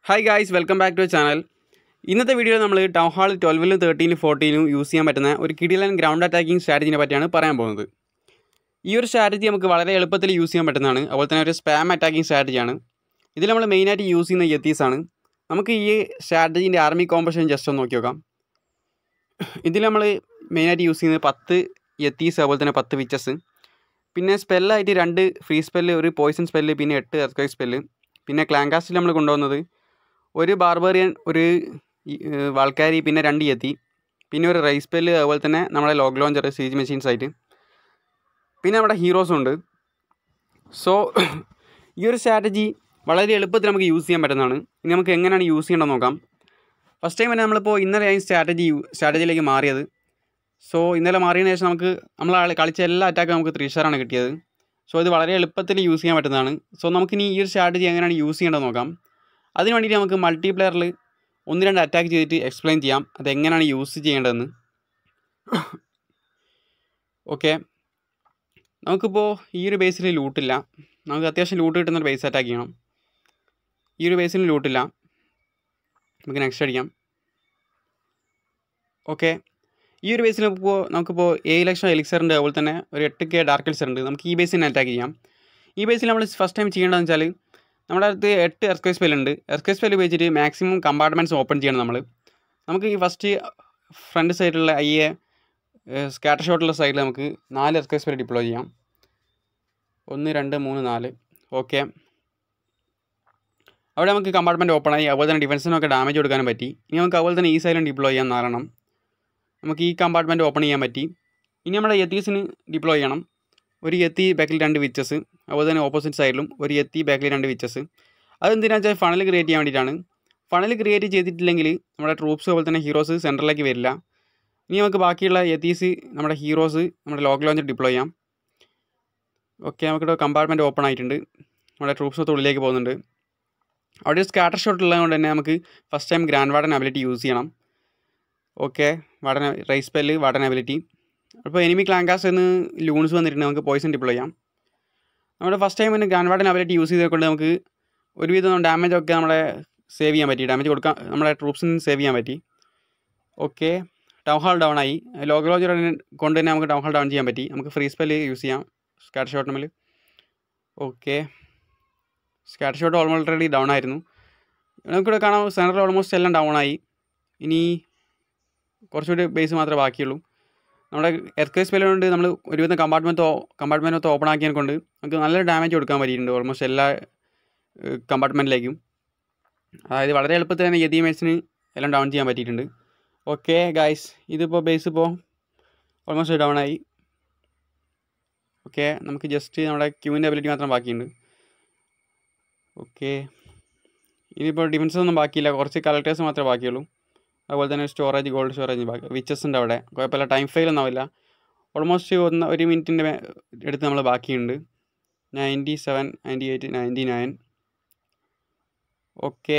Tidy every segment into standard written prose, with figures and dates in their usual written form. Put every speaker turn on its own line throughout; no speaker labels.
Hi guys, welcome back to our channel. ഇന്നത്തെ വീഡിയോയിൽ നമ്മൾ ടൗൺ ഹാൾ 12 13 14 യൂസ് ചെയ്യാൻ പറ്റുന്ന ഒരു കിടിലൻ ഗ്രൗണ്ട് അറ്റാക്കിംഗ് സ്ട്രാറ്റജിനെ പറ്റിയാണ് പറയാൻ പോകുന്നത്. ഈ ഒരു സ്ട്രാറ്റജി നമുക്ക് വളരെ എളുപ്പത്തിൽ യൂസ് ചെയ്യാൻ പറ്റുന്നതാണ്. അതുപോലെ തന്നെ ഒരു സ്പാം അറ്റാക്കിംഗ് സ്ട്രാറ്റജിയാണ്. ഇതിൽ നമ്മൾ മെയിനായിട്ട് യൂസ് ചെയ്യുന്ന യെത്തീസ് ആണ്. നമുക്ക് ഈ സ്ട്രാറ്റജിൻ്റെ ആർമി കോമ്പസിഷൻ ജസ്റ്റ് ഒന്ന് നോക്കി നോക്കാം. ഇതിൽ നമ്മൾ മെയിനായിട്ട് യൂസ് ചെയ്യുന്നത് 10 യെത്തീസ് അതുപോലെ തന്നെ 10 വിച്ചസ്. പിന്നെ സ്പെല്ലായിട്ട് 2 ഫ്രീ സ്പെല്ല്, ഒരു പോയിസൺ സ്പെല്ല്, പിന്നെ 8 എർത്ത് സ്പെല്ല്. പിന്നെ ക്ലാങ്കാസ്റ്റിൽ നമ്മൾ കൊണ്ടുവന്നത് ഒരു ബാർബറിയൻ, ഒരു വാൾക്കാരി, പിന്നെ 2 യെത്തി, പിന്നെ ഒരു റൈസ് സ്പെല്ല്, അതുപോലെ തന്നെ നമ്മുടെ ലോഗ് ലോഞ്ചർ, സീജ് മെഷീൻസ് ആയിട്ട്, പിന്നെ നമ്മുടെ ഹീറോസും ഉണ്ട്. സോ ഈ ഒരു സ്ട്രാറ്റജി വളരെ എളുപ്പത്തിൽ നമുക്ക് യൂസ് ചെയ്യാൻ പറ്റുന്നതാണ്. ഇനി നമുക്ക് എങ്ങനെയാണ് യൂസ് ചെയ്യേണ്ടത് നോക്കാം. ഫസ്റ്റ് ടൈം തന്നെ നമ്മളിപ്പോൾ ഇന്നലെയായി സ്ട്രാറ്റജിയിലേക്ക് മാറിയത്. സോ ഇന്നലെ മാറിയതിന് ശേഷം നമ്മൾ കളിച്ച എല്ലാ അറ്റാക്കും നമുക്ക് 3 സ്റ്റാറാണ് കിട്ടിയത്. സോ ഇത് വളരെ എളുപ്പത്തിൽ യൂസ് ചെയ്യാൻ പറ്റുന്നതാണ്. സോ നമുക്കിനി ഈ ഒരു സ്ട്രാറ്റജി എങ്ങനെയാണ് യൂസ് ചെയ്യേണ്ടത് നോക്കാം. അതിന് വേണ്ടിയിട്ട് നമുക്ക് മൾട്ടിപ്ലെയറിൽ 1-2 അറ്റാക്ക് ചെയ്തിട്ട് എക്സ്പ്ലെയിൻ ചെയ്യാം അതെങ്ങനെയാണ് യൂസ് ചെയ്യേണ്ടതെന്ന്. ഓക്കെ, നമുക്കിപ്പോൾ ഈ ഒരു ബേസിൽ ലൂട്ടില്ല. നമുക്ക് അത്യാവശ്യം ലൂട്ട് കിട്ടുന്നൊരു ബേസ് അറ്റാക്ക് ചെയ്യണം. ഈ ഒരു ബേസിൽ ലൂട്ടില്ല, നമുക്ക് നെക്സ്റ്റ് അടിക്കാം. ഓക്കെ, ഈ ഒരു ബേസിൽ നമുക്കിപ്പോൾ 7 ലക്ഷം എലിക്സർ ഉണ്ട്, അതുപോലെ തന്നെ ഒരു 8K ഡാർക്ക് എലിക്സർ ഉണ്ട്. നമുക്ക് ഈ ബേസിൽ അറ്റാക്ക് ചെയ്യാം. ഈ ബേസിൽ നമ്മൾ ഫസ്റ്റ് ടൈം ചെയ്യേണ്ടതെന്ന് വെച്ചാൽ നമ്മുടെ അടുത്ത് 8 എർത്ത് സ്പെല്ലുണ്ട്. എർത്ത് സ്പെല്ല് ഉപയോഗിച്ചിട്ട് മാക്സിമം കമ്പാർട്ട്മെൻറ്റ്സ് ഓപ്പൺ ചെയ്യണം നമ്മൾ. നമുക്ക് ഈ ഫസ്റ്റ് ഫ്രണ്ട് സൈഡിലുള്ള സ്കാറ്റർ ഷോട്ടുള്ള സൈഡിൽ നമുക്ക് 4 എർത്ത് സ്പെല്ല് ഡിപ്ലോയ് ചെയ്യാം. 1 2 3 4. ഓക്കെ, അവിടെ നമുക്ക് കമ്പാർട്ട്മെൻറ്റ് ഓപ്പൺ ആയി. അതുപോലെ തന്നെ ഡിഫൻസിനൊക്കെ ഡാമേജ് കൊടുക്കാനും പറ്റി. ഇനി നമുക്ക് അതുപോലെ തന്നെ ഈ സൈഡിലും ഡിപ്ലോയ് ചെയ്യാൻ 4 നമുക്ക് ഈ കമ്പാർട്ട്മെൻറ്റ് ഓപ്പൺ ചെയ്യാൻ പറ്റി. ഇനി നമ്മുടെ യെത്തീസിന് ഡിപ്ലോയ് ചെയ്യണം. ഒരു യെത്തി ബാക്കിൽ 2 വിച്ചസ്, അതുപോലെ തന്നെ ഓപ്പോസിറ്റ് സൈഡിലും ഒരു യെത്തി ബാക്കിൽ 2 വിച്ചസ്. അതെന്തിനാണെന്ന് വെച്ചാൽ ഫണൽ ക്രിയേറ്റ് ചെയ്യാൻ വേണ്ടിയിട്ടാണ്. ഫണൽ ക്രിയേറ്റ് ചെയ്തിട്ടില്ലെങ്കിൽ നമ്മുടെ ട്രൂപ്സ് അതുപോലെ തന്നെ ഹീറോസ് സെൻറ്ററിലേക്ക് വരില്ല. ഇനി നമുക്ക് ബാക്കിയുള്ള യെത്തീസ്, നമ്മുടെ ഹീറോസ്, നമ്മുടെ ലോഗ് ലോഞ്ചർ ഡിപ്ലോയ് ചെയ്യാം. ഓക്കെ, നമുക്കിവിടെ കമ്പാർട്ട്മെൻറ്റ് ഓപ്പൺ ആയിട്ടുണ്ട്. നമ്മുടെ ട്രൂപ്സ് ഉള്ളിലേക്ക് പോകുന്നുണ്ട്. അവിടെ ഒരു സ്കാറ്റർ ഷോട്ട് ഉള്ളതുകൊണ്ട് തന്നെ നമുക്ക് first time grand warden ability use ചെയ്യണം. Okay, rage spell, warden ability. അപ്പോൾ എനിമി ക്ലാങ്കാസ് എന്ന് ലൂൺസ് വന്നിട്ടുണ്ട്, നമുക്ക് പോയിസൺ ഡിപ്ലോയ് ചെയ്യാം. നമ്മുടെ ഫസ്റ്റ് ടൈം തന്നെ ഗ്രാൻഡ് വാർഡൻ അബിലിറ്റി യൂസ് ചെയ്തുകൊണ്ട് നമുക്ക് ഒരുവിധം ഡാമേജൊക്കെ നമ്മളെ സേവ് ചെയ്യാൻ പറ്റി. ഡാമേജ് കൊടുക്കാൻ നമ്മുടെ ട്രൂപ്സിന് സേവ് ചെയ്യാൻ പറ്റി. ഓക്കെ, ടൗൺ ഹാൾ ഡൗൺ ആയി. ലോഗ് ലോഞ്ചർ കൊണ്ട് തന്നെ നമുക്ക് ടൗൺ ഹാൾ ഡൗൺ ചെയ്യാൻ പറ്റി. നമുക്ക് ഫ്രീ സ്പെല്ല് യൂസ് ചെയ്യാം സ്കാറ്റർ ഷോട്ട് നമ്മൾ. Okay, scatter shot already down ആയിരുന്നു. നമുക്കിവിടെ കാണാം സെൻറ്ററിൽ ഓൾമോസ്റ്റ് എല്ലാം ഡൗൺ ആയി. ഇനി കുറച്ചുകൂടി ബേസ് മാത്രമേ ബാക്കിയുള്ളൂ. നമ്മുടെ എർത്ത് സ്പെല്ല് കൊണ്ട് നമ്മൾ ഒരുവിധം കമ്പാർട്ട്മെൻറ്റ് ഓപ്പൺ ആക്കിയതിനെ കൊണ്ട് നമുക്ക് നല്ല ഡാമേജ് കൊടുക്കാൻ പറ്റിയിട്ടുണ്ട് ഓൾമോസ്റ്റ് എല്ലാ കമ്പാർട്ട്മെൻറ്റിലേക്കും. അതായത് വളരെ എളുപ്പത്തിൽ തന്നെ യെതി മേറ്റ്സിന് എല്ലാം ഡൗൺ ചെയ്യാൻ പറ്റിയിട്ടുണ്ട്. ഓക്കെ ഗൈസ്, ഇതിപ്പോൾ ബേസ് ഇപ്പോൾ ഓൾമോസ്റ്റ് ഡൗൺ ആയി. ഓക്കെ, നമുക്ക് ജസ്റ്റ് നമ്മുടെ ക്യൂവിൻ്റെ അബിലിറ്റി മാത്രം ബാക്കിയുണ്ട്. ഓക്കെ, ഇനിയിപ്പോൾ ഡിഫൻസ് ഒന്നും ബാക്കിയില്ല, കുറച്ച് കളക്ടേഴ്സ് മാത്രമേ ബാക്കിയുള്ളൂ. അതുപോലെ തന്നെ സ്റ്റോറേജ്, ഗോൾഡ് സ്റ്റോറേജ് ബാക്കി, വിച്ചസ് ഉണ്ട് അവിടെ. കുഴപ്പമില്ല, ടൈം ഫെയിൽ ഒന്നും ആവില്ല. ഓൾമോസ്റ്റ് 1 മിനിറ്റിൻ്റെ അടുത്ത് നമ്മൾ ബാക്കിയുണ്ട്. 97 98 99. ഓക്കെ,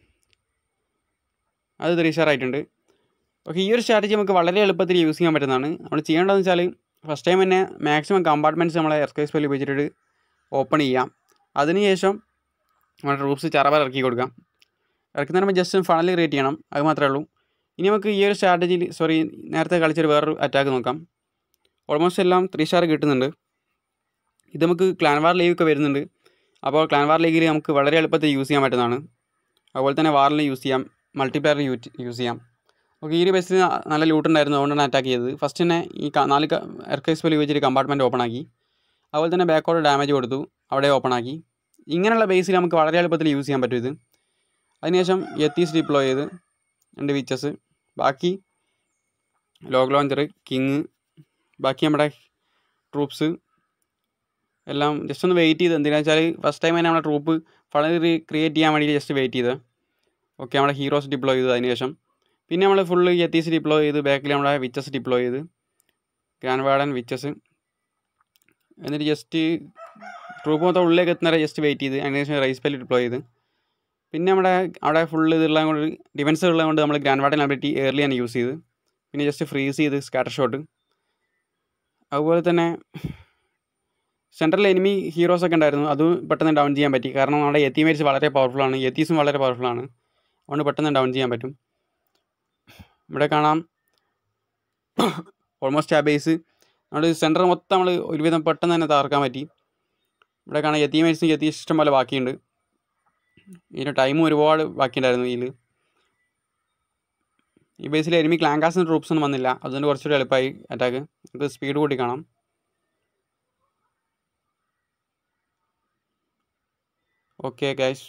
അത് 3 സ്റ്റാർ ആയിട്ടുണ്ട്. ഓക്കെ, ഈ ഒരു സ്ട്രാറ്റജി നമുക്ക് വളരെ എളുപ്പത്തിൽ യൂസ് ചെയ്യാൻ പറ്റുന്നതാണ്. നമ്മൾ ചെയ്യേണ്ടതെന്ന് വെച്ചാൽ ഫസ്റ്റ് ടൈം തന്നെ മാക്സിമം കമ്പാർട്ട്മെൻറ്റ്സ് നമ്മളെ എർത്ത് സ്പെല്ല് ഉപയോഗിച്ചിട്ട് ഓപ്പൺ ചെയ്യാം. അതിനുശേഷം നമ്മുടെ ട്രൂപ്സ് ചറവർ ഇറക്കി കൊടുക്കാം. ഇറക്കുന്ന നമ്മൾ ജസ്റ്റ് ഫണൽ ക്രിയേറ്റ് ചെയ്യണം, അത് മാത്രമേ ഉള്ളൂ. ഇനി നമുക്ക് ഈ ഒരു സ്ട്രാറ്റജിയിൽ നേരത്തെ കളിച്ചൊരു വേറൊരു അറ്റാക്ക് നോക്കാം. ഓൾമോസ്റ്റ് എല്ലാം 3 സ്റ്റാർ കിട്ടുന്നുണ്ട്. ഇത് നമുക്ക് ക്ലാൻ വാർ ലീഗൊക്കെ വരുന്നുണ്ട്. അപ്പോൾ ക്ലാൻ വാർ ലീഗിൽ നമുക്ക് വളരെ എളുപ്പത്തിൽ യൂസ് ചെയ്യാൻ പറ്റുന്നതാണ്. അതുപോലെ തന്നെ വാറിൽ യൂസ് ചെയ്യാം, മൾട്ടിപ്ലെയറിൽ യൂസ് ചെയ്യാം. ഓക്കെ, ഈ ഒരു ബേസിൽ നല്ല ലൂട്ടുണ്ടായിരുന്നു, അതുകൊണ്ടാണ് അറ്റാക്ക് ചെയ്തത്. ഫസ്റ്റ് തന്നെ ഈ 4 എർത്ത് സ്പെല്ല് ഉപയോഗിച്ചിട്ട് കമ്പാർട്ട്മെൻറ്റ് ഓപ്പൺ ആക്കി. അതുപോലെ തന്നെ ബാക്കോട് ഡാമേജ് കൊടുത്തു, അവിടെ ഓപ്പൺ ആക്കി. ഇങ്ങനെയുള്ള ബേസിൽ നമുക്ക് വളരെ എളുപ്പത്തിൽ യൂസ് ചെയ്യാൻ പറ്റും ഇത്. അതിനുശേഷം യെത്തീസ് ഡിപ്ലോയ് ചെയ്ത് 2 വിച്ചസ്, ബാക്കി ലോഗ് ലോഞ്ചർ, കിങ്, ബാക്കി നമ്മുടെ ട്രൂപ്സ് എല്ലാം ജസ്റ്റ് ഒന്ന് വെയിറ്റ് ചെയ്ത്. എന്തിനാണെന്ന് വെച്ചാൽ ഫസ്റ്റ് ടൈം തന്നെ നമ്മുടെ ട്രൂപ്പ് ഫണൽ ക്രിയേറ്റ് ചെയ്യാൻ വേണ്ടി ജസ്റ്റ് വെയിറ്റ് ചെയ്ത്. ഓക്കെ, നമ്മുടെ ഹീറോസ് ഡിപ്ലോയ് ചെയ്തു. അതിനുശേഷം പിന്നെ നമ്മൾ ഫുള്ള് യെത്തീസ് ഡിപ്ലോയ് ചെയ്ത്, ബാക്കിൽ നമ്മുടെ വിച്ചസ് ഡിപ്ലോയ് ചെയ്ത്, ഗ്രാൻഡ് വാർഡൻ വിച്ചസ്, എന്നിട്ട് ജസ്റ്റ് ട്രൂപ്പ് മൊത്തം ഉള്ളിലേക്ക് എത്തുന്നവരെ ജസ്റ്റ് വെയിറ്റ് ചെയ്ത് അതിനുശേഷം റൈസ് സ്പെല്ല് ഡിപ്ലോയ് ചെയ്ത്. പിന്നെ അവിടെ ഫുള്ള് ഇതുള്ളത് കൊണ്ട് ഡിഫൻസ് ഉള്ളത് കൊണ്ട് നമ്മൾ ഗ്രാൻഡ് വാർഡൻ അബിലിറ്റി ഏർലിയാണ് യൂസ് ചെയ്ത്. പിന്നെ ജസ്റ്റ് ഫ്രീസ് ചെയ്ത് സ്കാറ്റർ ഷോട്ട്. അതുപോലെ തന്നെ സെൻട്രൽ എനിമി ഹീറോസൊക്കെ ഉണ്ടായിരുന്നു, അതും പെട്ടെന്ന് ഡൗൺ ചെയ്യാൻ പറ്റി. കാരണം നമ്മുടെ യത്തീമേറ്റ്സ് വളരെ പവർഫുള്ളാണ്, യത്തീസും വളരെ പവർഫുള്ളാണ്. അതുകൊണ്ട് പെട്ടെന്ന് ഡൗൺ ചെയ്യാൻ പറ്റും. ഇവിടെ കാണാം ഓൾമോസ്റ്റ് ആ ബേസ് നമ്മൾ സെൻറ്റർ മൊത്തം നമ്മൾ ഒരുവിധം പെട്ടെന്ന് തന്നെ തകർക്കാൻ പറ്റി. ഇവിടെ കാണാം യത്തീമേറ്റ്സും യത്തീസ് ഇഷ്ടം പോലെ ബാക്കിയുണ്ട്. ഇതിന് ടൈമും ഒരുപാട് ബാക്കിയുണ്ടായിരുന്നു. ഈ ബേസിൽ എനിമി ക്ലാങ്കാസിന് ട്രൂപ്സ് ഒന്നും വന്നില്ല, അതുകൊണ്ട് കുറച്ചുകൂടി എളുപ്പമായി അറ്റാക്ക്. നമുക്ക് സ്പീഡ് കൂട്ടി കാണാം. ഓക്കെ ഗൈസ്,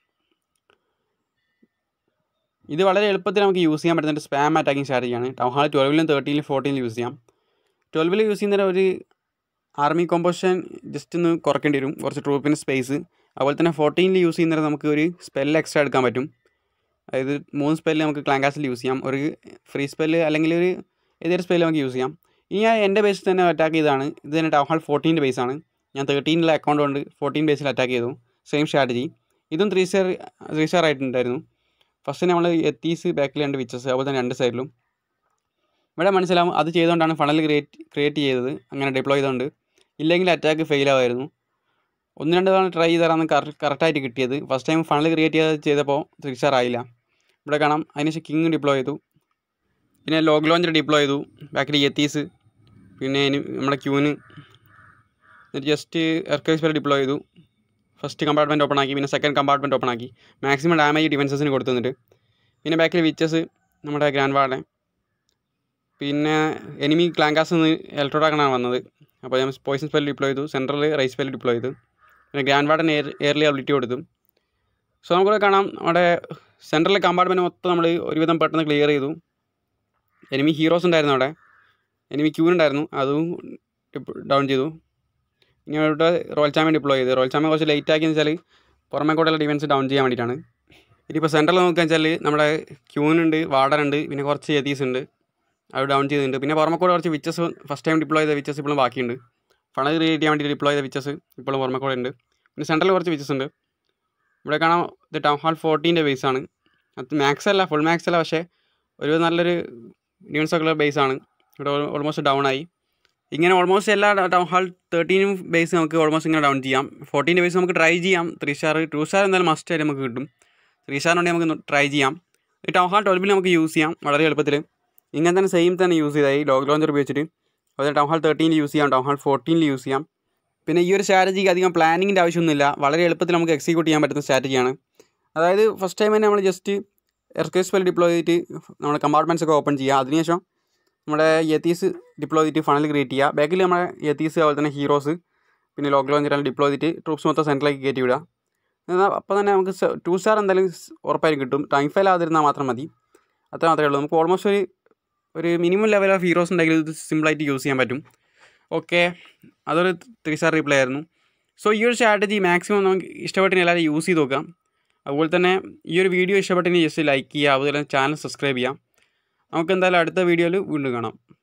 ഇത് വളരെ എളുപ്പത്തിൽ നമുക്ക് യൂസ് ചെയ്യാൻ പറ്റുന്ന ഒരു സ്പാം അറ്റാക്കിംഗ് സ്ട്രാറ്റജിയാണ്. ടൗൺ ഹാൾ 12-ലും 13-ലും 14-ലും യൂസ് ചെയ്യാം. 12-ൽ യൂസ് ചെയ്യുന്നതിന് ഒരു ആർമി കോമ്പോസിഷൻ ജസ്റ്റ് ഒന്ന് കുറയ്ക്കേണ്ടി വരും, കുറച്ച് ട്രൂപ്പിന് സ്പേസ്. അതുപോലെ തന്നെ 14-ൽ യൂസ് ചെയ്യുന്നതിന് നമുക്ക് ഒരു സ്പെല്ല് എക്സ്ട്രാ എടുക്കാൻ പറ്റും. അതായത് 3 സ്പെല്ല് നമുക്ക് ക്ലാങ്കാസിൽ യൂസ് ചെയ്യാം, ഒരു ഫ്രീ സ്പെല്ല് അല്ലെങ്കിൽ ഒരു ഏതൊരു സ്പെല്ല് നമുക്ക് യൂസ് ചെയ്യാം. ഇനി ഞാൻ എൻ്റെ ബേസിൽ തന്നെ അറ്റാക്ക് ചെയ്താണ്. ഇത് തന്നെ ടൗൺ ഹാൾ 14-ൻ്റെ ബേസാണ്. ഞാൻ 13-ലെ അക്കൗണ്ട് കൊണ്ട് 14 ബേസിൽ അറ്റാക്ക് ചെയ്തു. Same strategy. ഇതും 3 സ്റ്റാർ ആയിട്ടുണ്ടായിരുന്നു. ഫസ്റ്റ് നമ്മൾ യത്തീസ്, ബാക്കിൽ 2 വിച്ചസ്, അതുപോലെ തന്നെ 2 സൈഡിലും. ഇവിടെ മനസ്സിലാവും അത് ചെയ്തുകൊണ്ടാണ് ഫണൽ ക്രിയേറ്റ് ചെയ്തത്, അങ്ങനെ ഡിപ്ലോയ് ചെയ്തുകൊണ്ട്. ഇല്ലെങ്കിൽ അറ്റാക്ക് ഫെയിൽ ആവുമായിരുന്നു. 1-2 തവണ ട്രൈ ചെയ്താലാണ് കറക്റ്റായിട്ട് കിട്ടിയത്. ഫസ്റ്റ് ടൈം ഫണൽ ക്രിയേറ്റ് ചെയ്തപ്പോൾ 3 സ്റ്റാർ ആയില്ല. ഇവിടെ കാണാം. അതിനുശേഷം കിങ് ഡിപ്ലോയ് ചെയ്തു, പിന്നെ ലോഗ് ലോഞ്ചർ ഡിപ്ലോയ് ചെയ്തു, ബാക്കിൽ യത്തീസ്, പിന്നെ നമ്മുടെ ക്യൂന് ജസ്റ്റ് എർക്കേഴ്സ് വരെ ഡിപ്ലോയ് ചെയ്തു. ഫസ്റ്റ് കമ്പാർട്ട്മെൻറ്റ് ഓപ്പൺ ആക്കി, പിന്നെ സെക്കൻഡ് കമ്പാർട്ട്മെൻറ്റ് ഓപ്പൺ ആക്കി. മാക്സിമം ഡാമേജ് ഡിഫൻസസിന് കൊടുത്തുന്നിട്ട്. പിന്നെ ബാക്കിൽ വിച്ചസ്, നമ്മുടെ ഗ്രാൻഡ് വാർഡൻ, പിന്നെ എനിമി ക്ലാങ്കാസ് നിന്ന് ഇലക്ട്രോ ഡ്രാഗണാണ് വന്നത്. അപ്പോൾ ഞാൻ പോയിസൺ സ്പെൽ ഡിപ്ലോയ് ചെയ്തു, സെൻട്രൽ റൈസ് സ്പെൽ ഡിപ്ലോയ് ചെയ്തു, പിന്നെ ഗ്രാൻഡ് വാർഡൻ എയർലി അബിലിറ്റി കൊടുത്തു. സോ നമുക്കിവിടെ കാണാം നമ്മുടെ സെൻട്രൽ കമ്പാർട്ട്മെൻറ്റ് മൊത്തം നമ്മൾ ഒരുവിധം പെട്ടെന്ന് ക്ലിയർ ചെയ്തു. എനിമി ഹീറോസ് ഉണ്ടായിരുന്നു, അവിടെ എനിമി ക്യൂൻ ഉണ്ടായിരുന്നു, അതും ഡൗൺ ചെയ്തു. ഇനി അവിടെ റോയൽ ചാമ്പ്യൻ ഡിപ്ലോയ് ചെയ്ത്. റോയൽ ചാമ്പ്യൻ കുറച്ച് ലേറ്റ് ആക്കിയെന്ന് വെച്ചാൽ പുറമെ കൂടെയുള്ള ഡിഫൻസ് ഡൗൺ ചെയ്യാൻ വേണ്ടിയിട്ടാണ്. ഇനിയിപ്പോൾ സെൻട്രൽ നോക്കുക വെച്ചാൽ നമ്മുടെ ക്യൂനുണ്ട്, വാർഡനുണ്ട്, പിന്നെ കുറച്ച് യതീസ് ഉണ്ട്, അത് ഡൗൺ ചെയ്തിട്ടുണ്ട്. പിന്നെ പുറമെ കൂടെ കുറച്ച് വിച്ചസ്, ഫസ്റ്റ് ടൈം ഡിപ്ലോയ് ചെയ്ത വിച്ചസ് ഇപ്പോഴും ബാക്കിയുണ്ട്. ഫണൽ ക്രിയേറ്റ് ചെയ്യാൻ വേണ്ടി ഡിപ്ലോയ് ചെയ്ത വിച്ചസ് ഇപ്പോഴും പുറമെ കൂടെ ഉണ്ട്. പിന്നെ സെൻട്രൽ കുറച്ച് വിച്ചസ് ഉണ്ട്. ഇവിടെ കാണാം ഇത് ടൗൺ ഹാൾ 14-ൻ്റെ ബേസാണ്. അത് മാക്സ് അല്ല, ഫുൾ മാക്സ് അല്ല, പക്ഷേ ഒരു നല്ലൊരു ഡിഫൻസൊക്കെ ബേസാണ്. ഇവിടെ ഓൾമോസ്റ്റ് ഡൗൺ ആയി. ഇങ്ങനെ ഓൾമോസ്റ്റ് എല്ലാ ടൗൺ ഹാൾ 13 ബേസ് നമുക്ക് ഓൾമോസ്റ്റ് ഇങ്ങനെ ഡൗൺ ചെയ്യാം. 14-ൻ്റെ ബേസ് നമുക്ക് ട്രൈ ചെയ്യാം. 3 സ്റ്റാർ 2 സ്റ്റാർ എന്തായാലും മസ്റ്റ് ആയിട്ട് നമുക്ക് കിട്ടും. 3 സ്റ്റാറിനുണ്ടെങ്കിൽ നമുക്ക് ട്രൈ ചെയ്യാം. ഈ ടൗൺ ഹാൾ 12-ൽ നമുക്ക് യൂസ് ചെയ്യാം വളരെ എളുപ്പത്തിൽ. ഇങ്ങനെ തന്നെ സെയിം തന്നെ യൂസ് ചെയ്തായി ലോഗ് ലോഞ്ചർ ഉപയോഗിച്ചിട്ട്. അതുപോലെ ടൗൺ ഹാൾ 13-ൽ യൂസ് ചെയ്യാം, ടൗൺ ഹാൾ 14-ൽ യൂസ് ചെയ്യാം. പിന്നെ ഈ ഒരു സ്ട്രാറ്റജിക്ക് അധികം പ്ലാനിങ്ങിൻ്റെ ആവശ്യമൊന്നുമില്ല, വളരെ എളുപ്പത്തിൽ നമുക്ക് എക്സിക്യൂട്ട് ചെയ്യാൻ പറ്റുന്ന സ്ട്രാറ്റജിയാണ്. അതായത് ഫസ്റ്റ് ടൈം തന്നെ നമ്മൾ ജസ്റ്റ് എർക്കേഴ്സ് സ്പെൽ ഡിപ്ലോയ് ചെയ്തിട്ട് നമ്മുടെ കമ്പാർട്ട്മെൻറ്റ്സ് ഒക്കെ ഓപ്പൺ ചെയ്യുക. അതിനുശേഷം നമ്മുടെ യത്തീസ് ഡിപ്ലോയ് ചെയ്തിട്ട് ഫണൽ ക്രിയേറ്റ് ചെയ്യുക. ബാക്കിൽ നമ്മുടെ യത്തീസ്, അതുപോലെ തന്നെ ഹീറോസ്, പിന്നെ ലോഗ് ലോഞ്ചറെല്ലാം ഡിപ്ലോയ് ചെയ്തിട്ട് ട്രൂപ്സ് മൊത്തം സെൻറ്ററിലേക്ക് കയറ്റി വിടുക. എന്നാൽ അപ്പോൾ തന്നെ നമുക്ക് 2 സ്റ്റാർ എന്തായാലും ഉറപ്പായിട്ട് കിട്ടും. ടൈം ഫെയിൽ ആകാതിരുന്നാൽ മാത്രം മതി. അത്ര മാത്രമേ ഉള്ളൂ. നമുക്ക് ഓൾമോസ്റ്റ് ഒരു മിനിമം ലെവൽ ഓഫ് ഹീറോസ് ഉണ്ടെങ്കിൽ ഇത് സിമ്പിളായിട്ട് യൂസ് ചെയ്യാൻ പറ്റും. ഓക്കെ, അതൊരു 3 സ്റ്റാർ റീപ്ലേ ആയിരുന്നു. സോ ഈ ഒരു സ്ട്രാറ്റജി മാക്സിമം നമുക്ക് ഇഷ്ടപ്പെട്ടിന് എല്ലാവരും യൂസ് ചെയ്ത് നോക്കാം. അതുപോലെ തന്നെ ഈ ഒരു വീഡിയോ ഇഷ്ടപ്പെട്ടിന് ജസ്റ്റ് ലൈക്ക് ചെയ്യുക, അതുപോലെ തന്നെ ചാനൽ സബ്സ്ക്രൈബ് ചെയ്യാം. നമുക്ക് എന്തായാലും അടുത്ത വീഡിയോയിൽ വീണ്ടും കാണാം.